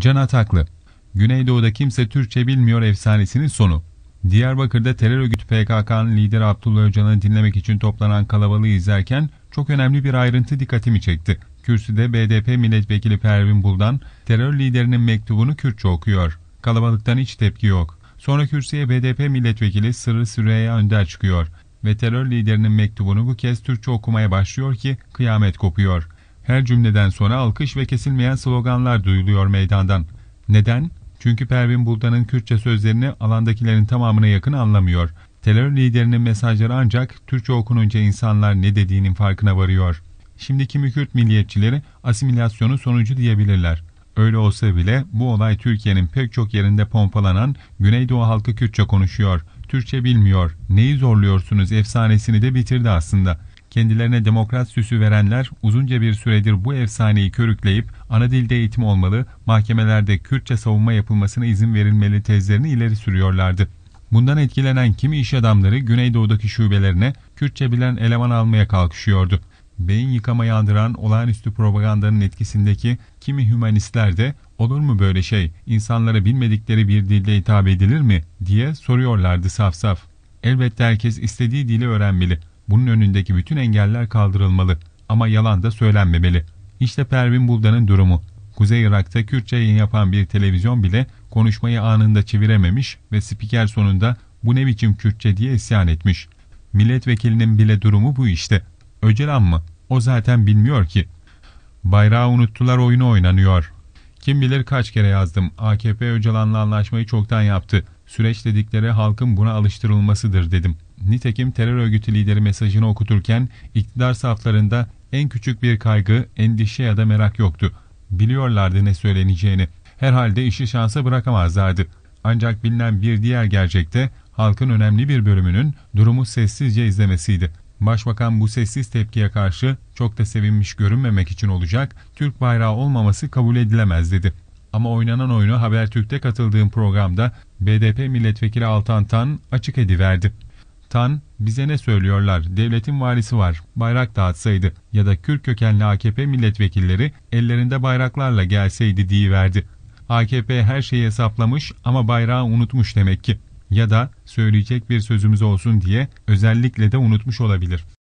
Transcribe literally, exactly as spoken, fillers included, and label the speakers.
Speaker 1: Can Ataklı, Güneydoğu'da kimse Türkçe bilmiyor efsanesinin sonu. Diyarbakır'da terör örgütü P K K'nın lideri Abdullah Öcalan'ı dinlemek için toplanan kalabalığı izlerken çok önemli bir ayrıntı dikkatimi çekti. Kürsüde B D P milletvekili Pervin Buldan, terör liderinin mektubunu Kürtçe okuyor. Kalabalıktan hiç tepki yok. Sonra kürsüye B D P milletvekili Sırrı Süreyya Önder çıkıyor ve terör liderinin mektubunu bu kez Türkçe okumaya başlıyor ki kıyamet kopuyor. Her cümleden sonra alkış ve kesilmeyen sloganlar duyuluyor meydandan. Neden? Çünkü Pervin Buldan'ın Kürtçe sözlerini alandakilerin tamamına yakın anlamıyor. Terör liderinin mesajları ancak Türkçe okununca insanlar ne dediğinin farkına varıyor. Şimdi kimi Kürt milliyetçileri asimilasyonun sonucu diyebilirler. Öyle olsa bile bu olay Türkiye'nin pek çok yerinde pompalanan Güneydoğu halkı Kürtçe konuşuyor, Türkçe bilmiyor, neyi zorluyorsunuz efsanesini de bitirdi aslında. Kendilerine demokrat süsü verenler uzunca bir süredir bu efsaneyi körükleyip ana dilde eğitim olmalı, mahkemelerde Kürtçe savunma yapılmasına izin verilmeli tezlerini ileri sürüyorlardı. Bundan etkilenen kimi iş adamları Güneydoğu'daki şubelerine Kürtçe bilen eleman almaya kalkışıyordu. Beyin yıkamayı andıran olağanüstü propagandanın etkisindeki kimi hümanistler de olur mu böyle şey, insanlara bilmedikleri bir dilde hitap edilir mi diye soruyorlardı saf saf. Elbette herkes istediği dili öğrenmeli. Bunun önündeki bütün engeller kaldırılmalı ama yalan da söylenmemeli. İşte Pervin Buldan'ın durumu. Kuzey Irak'ta Kürtçe yayın yapan bir televizyon bile konuşmayı anında çevirememiş ve spiker sonunda bu ne biçim Kürtçe diye isyan etmiş. Milletvekilinin bile durumu bu işte. Öcalan mı? O zaten bilmiyor ki. Bayrağı unuttular oyunu oynanıyor. Kim bilir kaç kere yazdım. A K P Öcalan'la anlaşmayı çoktan yaptı. Süreç dedikleri halkın buna alıştırılmasıdır dedim. Nitekim terör örgütü lideri mesajını okuturken iktidar saflarında en küçük bir kaygı, endişe ya da merak yoktu. Biliyorlardı ne söyleneceğini. Herhalde işi şansa bırakamazlardı. Ancak bilinen bir diğer gerçek de halkın önemli bir bölümünün durumu sessizce izlemesiydi. Başbakan bu sessiz tepkiye karşı çok da sevinmiş görünmemek için olacak, Türk bayrağı olmaması kabul edilemez dedi. Ama oynanan oyunu Habertürk'te katıldığım programda B D P milletvekili Altan Tan açık ediverdi. Tan, bize ne söylüyorlar, devletin valisi var, bayrak dağıtsaydı ya da Kürt kökenli A K P milletvekilleri ellerinde bayraklarla gelseydi diyiverdi. A K P her şeyi hesaplamış ama bayrağı unutmuş demek ki. Ya da söyleyecek bir sözümüz olsun diye özellikle de unutmuş olabilir.